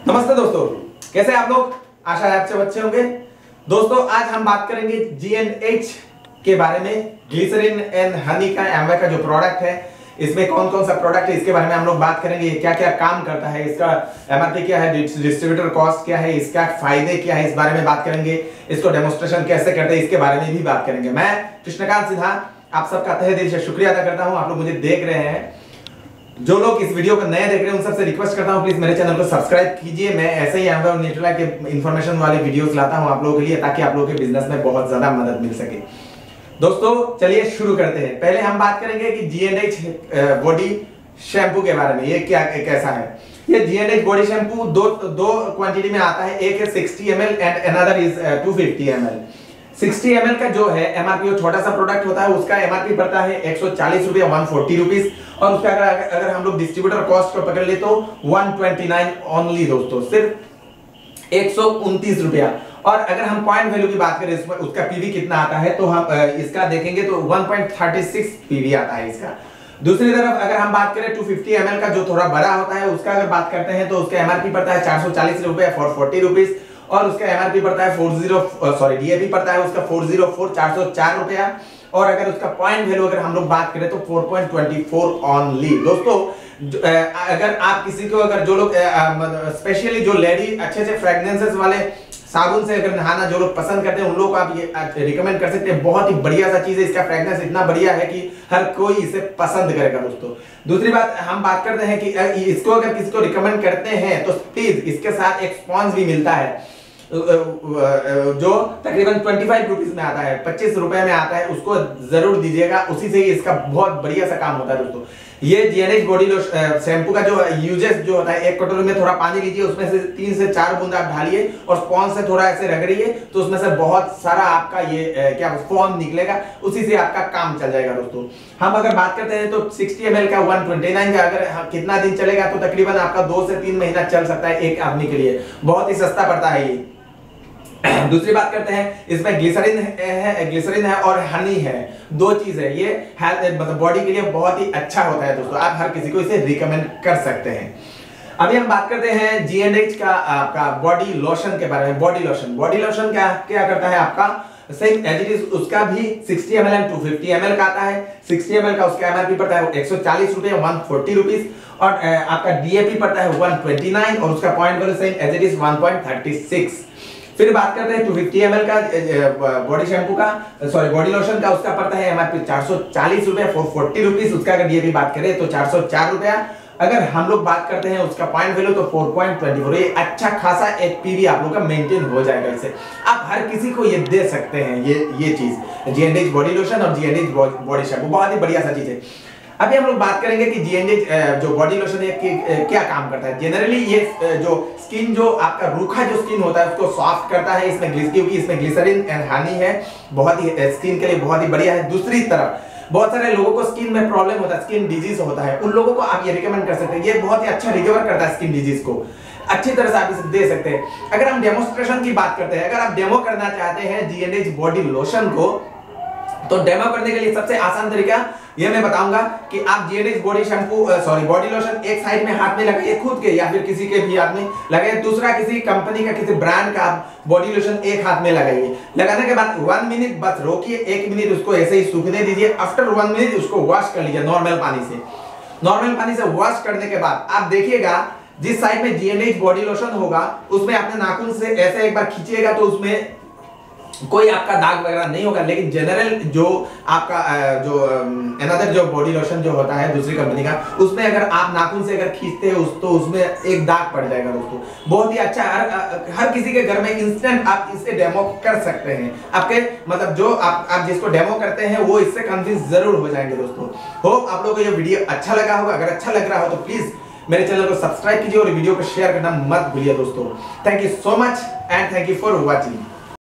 नमस्ते दोस्तों, कैसे आप लोग? आशा है अच्छे बच्चे होंगे। दोस्तों आज हम बात करेंगे G&H के बारे में। ग्लिसरीन एंड हनी का एमवे का जो प्रोडक्ट है, इसमें कौन कौन सा प्रोडक्ट है इसके बारे में हम लोग बात करेंगे। क्या क्या काम करता है, इसका एमआरपी क्या है, डिस्ट्रीब्यूटर कॉस्ट क्या है, इसका फायदे क्या है, इस बारे में बात करेंगे। इसको डेमोन्स्ट्रेशन कैसे करते हैं इसके बारे में भी बात करेंगे। मैं कृष्णकांत सिन्हा आप सबका तहे दिल से शुक्रिया अदा करता हूं। आप लोग मुझे देख रहे हैं, जो लोग इस वीडियो को नए देख रहे हैं उन सबसे रिक्वेस्ट करता हूं प्लीज मेरे चैनल को सब्सक्राइब कीजिए। मैं ऐसे ही एमवे और न्यूट्रेला के इंफॉर्मेशन वाले वीडियोस लाता हूं आप लोगों के लिए, ताकि आप लोगों के बिजनेस में बहुत ज्यादा मदद मिल सके। दोस्तों चलिए शुरू करते हैं। पहले हम बात करेंगे कि G&H बॉडी शैम्पू के बारे में। ये क्या कैसा है? ये G&H बॉडी शैम्पू दो क्वांटिटी में आता है। एक है 60 ml and another is 250 ml। 60 ml का जो है एमआरपी, वो छोटा सा प्रोडक्ट होता है, उसका एमआरपी पड़ता है 140 रुपये, 140 रुपीज। और उसका अगर हम लोग डिस्ट्रीब्यूटर कॉस्ट को पकड़ ले तो 129 ओनली दोस्तों, सिर्फ 129 रुपया। और अगर हम पॉइंट वैल्यू की बात करें, उसका पीवी कितना आता है तो हम इसका देखेंगे तो 1.36 पीवी आता है इसका। दूसरी तरफ अगर हम बात करें 250 ml का जो थोड़ा बड़ा होता है, उसका अगर बात करते हैं तो उसका एमआरपी पड़ता है 440 रुपये फॉर 40 रुपीज। और उसका एमआरपी पड़ता है डीएपी पड़ता है उसका 404 रुपया। और अगर उसका पॉइंट वैल्यू अगर हम लोग बात करें तो 4.24 ओनली। दोस्तों अगर आप किसी को, अगर जो लोग स्पेशली जो लेडी अच्छे से फ्रेग्रेंसेस वाले साबुन से अगर नहाना जो लोग पसंद करते हैं, उन लोगों को आप ये रिकमेंड कर सकते हैं। बहुत ही बढ़िया सा चीज है, इसका फ्रेग्रेंस इतना बढ़िया है कि हर कोई इसे पसंद करेगा दोस्तों। दूसरी बात हम बात करते हैं कि इसको अगर किसी को रिकमेंड करते हैं तो प्लीज इसके साथ एक स्पॉन्ज भी मिलता है जो तकरीबन 25 रुपीज में आता है, 25 रुपए में आता है, उसको जरूर दीजिएगा। उसी से ही इसका बहुत बढ़िया सा काम होता है दोस्तों। ये G&H बॉडी शैम्पू का जो यूजेस जो होता है, एक कटोरी में थोड़ा पानी लीजिए, उसमें से 3 से 4 बूंद आप ढालिए और स्पॉन्ज से थोड़ा ऐसे रगड़िए, तो उसमें से बहुत सारा आपका ये क्या फोम निकलेगा, उसी से आपका काम चल जाएगा दोस्तों। हम अगर बात करते हैं तो 60 ml का 129 का अगर कितना दिन चलेगा तो तकरीबन आपका 2 से 3 महीना चल सकता है एक आदमी के लिए। बहुत ही सस्ता पड़ता है ये। दूसरी बात करते हैं, इसमें ग्लिसरीन है और हनी है, दो चीज है। ये मतलब बॉडी के लिए बहुत ही अच्छा होता है दोस्तों, आप हर किसी को इसे रिकमेंड कर सकते हैं। अभी हम बात करते हैं G&H का आपका बॉडी लोशन के बारे में। बॉडी लोशन क्या करता है आपका, सेम एज इट इज उसका भी 60 ml एंड 250 ml का आता है। 60 ml का उसका एमआरपी पड़ता है 140 रुपये, 140 रुपीज। और आपका डीएपी पड़ता है 129 और उसका point value same as it is 1.36। फिर बात करते हैं 250 ml का बॉडी शैम्पू का, बॉडी लोशन का, उसका पड़ता है एमआरपी 440 रुपये, 440 रुपीज। उसका अगर डीएपी बात करें तो 404 रुपया। अगर हम लोग बात करते हैं उसका पॉइंट वैल्यू तो 4.24। ये अच्छा खासा एक पीवी आप लोग का मेंटेन हो जाएगा इससे। आप हर किसी को ये दे सकते हैं ये चीज, G&H बॉडी लोशन और G&H बॉडी शैम्पू, बहुत ही बढ़िया सा चीज है। अभी हम लोग बात करेंगे कि G&H जो बॉडी लोशन है क्या काम करता है। जनरली ये जो स्किन, जो आपका रूखा जो स्किन होता है उसको सॉफ्ट करता है। क्योंकि इसमें ग्लिसरीन एंड हनी है, बहुत ही स्किन के लिए बहुत ही बढ़िया है। दूसरी तरफ बहुत सारे लोगों को स्किन में प्रॉब्लम होता है, स्किन डिजीज होता है, उन लोगों को आप ये रिकमेंड कर सकते हैं। ये बहुत ही अच्छा रिकवर करता है स्किन डिजीज को, अच्छी तरह से आप इसे दे सकते हैं। अगर हम डेमोन्स्ट्रेशन की बात करते हैं, अगर आप डेमो करना चाहते हैं G&H बॉडी लोशन को, तो डेमो करने के लिए सबसे आसान तरीका ये मैं बताऊंगा कि आप G&H body shampoo body lotion एक साइड में हाथ में लगाइए खुद के, या फिर किसी के भी हाथ में लगाइए। दूसरा किसी कंपनी का, किसी ब्रांड का आप बॉडी लोशन एक हाथ में लगाइए। लगाने के बाद 1 मिनट बस रोकिए, 1 मिनट उसको ऐसे ही सूखने दीजिए। आफ्टर 1 मिनट उसको वॉश कर लीजिए नॉर्मल पानी से वॉश करने के बाद आप देखिएगा जिस साइड में G&H बॉडी लोशन होगा उसमें अपने नाखून से ऐसे एक बार खींचिएगा तो उसमें कोई आपका दाग वगैरह नहीं होगा। लेकिन जनरल जो आपका अनदर जो बॉडी लोशन जो होता है दूसरी कंपनी का, उसमें अगर आप नाखून से अगर खींचते हैं तो उसमें एक दाग पड़ जाएगा दोस्तों। बहुत ही अच्छा, हर किसी के घर में इंस्टेंट आप इसे डेमो कर सकते हैं। आपके मतलब जो आप जिसको डेमो करते हैं वो इससे कन्विंस जरूर हो जाएंगे दोस्तों। होप आप लोगों को ये वीडियो अच्छा लगा होगा। अगर अच्छा लग रहा हो तो प्लीज मेरे चैनल को सब्सक्राइब कीजिए और वीडियो को शेयर करना मत भूलिए दोस्तों। Thank you so much and thank you for watching.